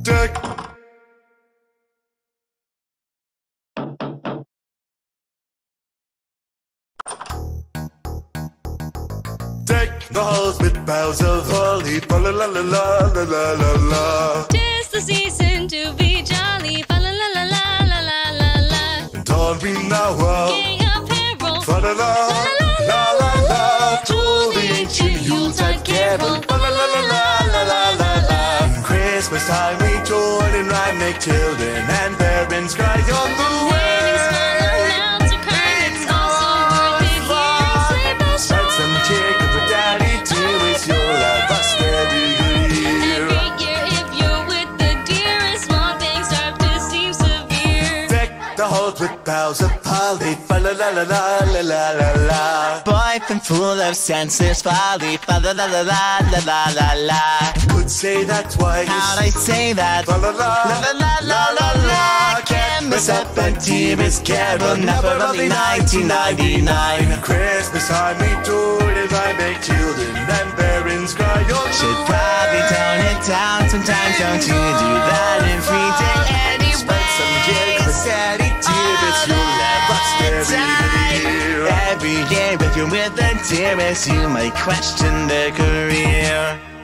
Deck the halls with boughs of holly, fa la la la la la la la la. 'Tis the season to be jolly, fa la la la la la la la la. And all we now are, Gay apparel, fa la la la la la. To the ancient Yuletide carol, fa la la la la la la la. Christmas time we join in rhyme, make children and parents cry on the way. Weddings, small amounts of crime, it's also worth it here. Sleigh bells Write some chime. cheer, give a daddy too. It's your life, prosperity, good year. Every year, if you're with the dear, and small things start to seem severe. Deck the halls with boughs of holly, fa la la la la la la la la. Boyfriend full of senseless folly, fa la la la la la la la la. Could say that twice. How'd I say that? Fa la la La la la la la la. Can't miss up a dearest carol, never only 1999. Christmas time we do it as I make children and parents cry on Should probably tone it down sometimes, don't you do that every day anyway? Spread some cheer, give a daddy dearest, you'll have prosperity, good year. Every year if you're with the dearest, you might question their career.